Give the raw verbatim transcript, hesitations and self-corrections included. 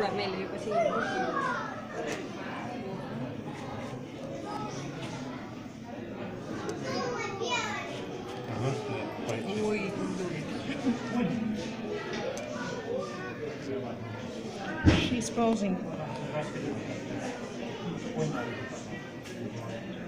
tuleb meile juba siia. Oi, tundub. She's posing.